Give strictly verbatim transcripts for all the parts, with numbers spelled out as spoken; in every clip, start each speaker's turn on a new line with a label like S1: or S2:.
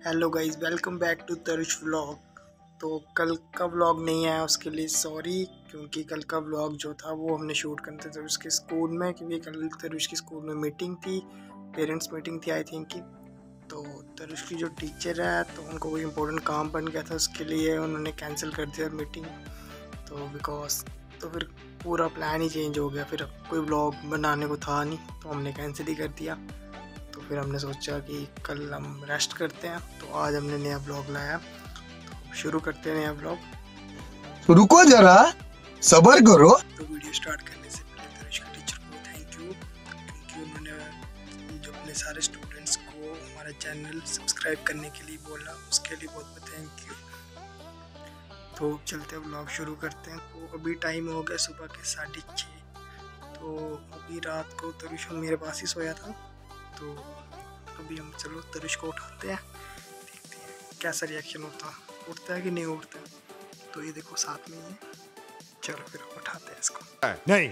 S1: Hello guys, welcome back to Tarush vlog. तो कल का व्लॉग नहीं आया, उसके लिए सॉरी, क्योंकि कल का व्लॉग जो था वो हमने शूट करते थे उसके स्कूल में, क्योंकि कल तरुष की स्कूल में मीटिंग थी, पेरेंट्स मीटिंग थी आई थिंक की। तो तरुष की जो टीचर है तो उनको कोई इंपॉर्टेंट काम बन गया था, उसके लिए उन्होंने कैंसिल कर दिया मीटिंग। तो बिकॉज तो फिर पूरा प्लान ही चेंज हो गया, फिर कोई व्लॉग बनाने को था नहीं तो हमने कैंसिल ही कर दिया। तो फिर हमने सोचा कि कल हम रेस्ट करते हैं, तो आज हमने नया ब्लॉग लाया, तो शुरू करते हैं नया ब्लॉग।
S2: रुको जरा सब्र करो।
S1: तो वीडियो स्टार्ट करने से पहले तरुष के टीचर को थैंक यू, क्योंकि उन्होंने जो अपने सारे स्टूडेंट्स को हमारा चैनल सब्सक्राइब करने के लिए बोला, उसके लिए बहुत बहुत थैंक यू। तो चलते हैं ब्लॉग शुरू करते हैं। तो अभी टाइम हो गया सुबह के साढ़े छः। तो अभी रात को तरुष मेरे पास ही सोया था, तो अभी हम चलो तरुष को उठाते हैं, देखते हैं कैसा रिएक्शन होता, उठता है कि नहीं उठता है। तो ये देखो साथ में ही है, चलो फिर उठाते हैं इसको।
S2: नहीं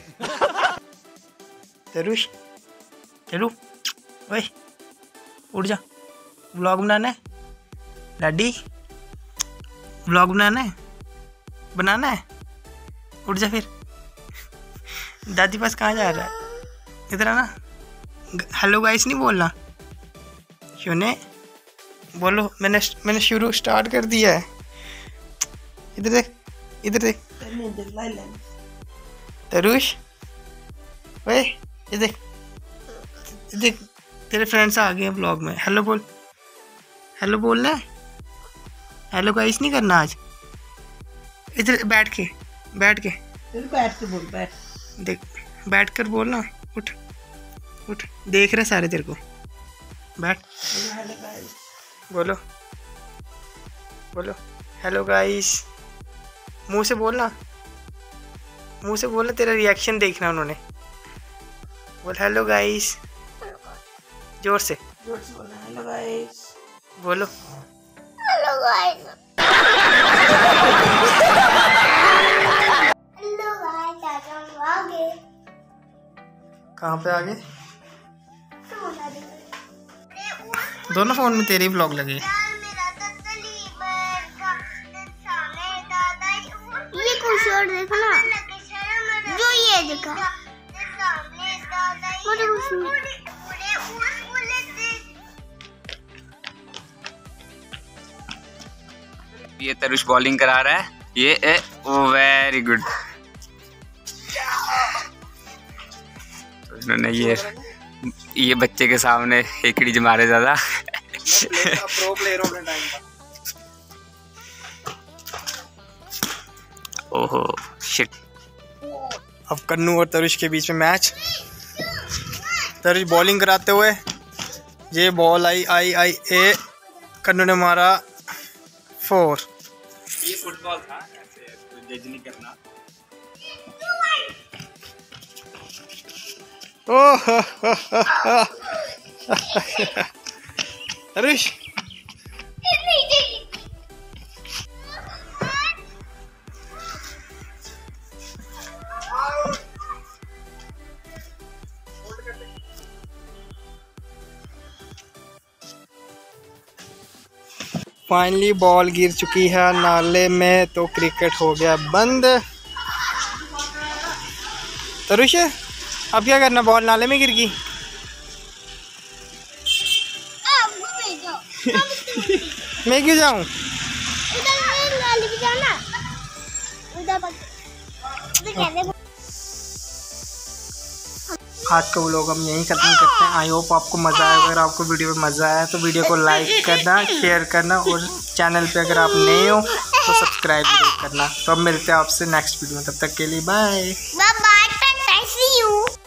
S1: तरुष चलो, ओए उठ जा, व्लॉग बनाना है। डैडी व्लॉग बनाना है, बनाना है, उठ जा फिर। दादी पास कहाँ जा रहा है, इधर आना। हेलो गाइस नहीं बोलना, सुने बोलो। मैंने मैंने शुरू स्टार्ट कर दिया है। इधर देख, इधर देख तरुष, ओए ये देख, देख तेरे फ्रेंड्स आ गए हैं ब्लॉग में। हेलो बोल, हेलो बोलना है। हेलो गाइस नहीं करना आज, इधर बैठ के बैठ के
S3: बैठ के बोल, बैठ
S1: देख, बैठ कर बोलना। उठ उठ, देख रहे सारे तेरे को, बैठ। बोलो बोलो हेलो गाइस, मुंह से बोलना, मुंह से बोलना, तेरा रिएक्शन देखना उन्होंने। बोल हेलो गाइस, जोर से
S3: जोर से बोलना, हेलो गाइस।
S1: बोलो
S4: हेलो गाइस, हेलो गाइस, आज हम आ गए।
S1: कहाँ पे आ गए? दोनों फोन में तेरे ही व्लॉग लगे।
S4: ये कुछ और देखो ना, जो ये देखा
S5: ये तरुष बॉलिंग करा रहा है, ये ए वेरी गुड। तो इन्होंने ये ये बच्चे के सामने एकड़ी मारे ज्यादा।
S1: प्रो प्लेयर हो अपने टाइम का।
S5: ओहो शिट।
S1: अब कन्नू और तरुष के बीच में मैच। तरुष बॉलिंग कराते हुए, ये बॉल आई आई आई ए, कन्नू ने मारा फोर।
S5: ये फुटबॉल था, ऐसे जज नहीं करना।
S1: ओह तरुष फाइनली बॉल गिर चुकी है नाले में, तो क्रिकेट हो गया बंद। तरुष अब क्या करना, बॉल नाले में गिर गई। मैं क्यों जाऊं? आज का व्लॉग हम यहीं खत्म करते हैं। आई होप आपको मज़ा आया। अगर आपको वीडियो में मज़ा आया तो वीडियो को लाइक करना, शेयर करना, और चैनल पे अगर आप नए हो तो सब्सक्राइब जरूर करना। तो अब मिलते हैं आपसे नेक्स्ट वीडियो में, तब तक के लिए bye
S4: bye bye, thanks you.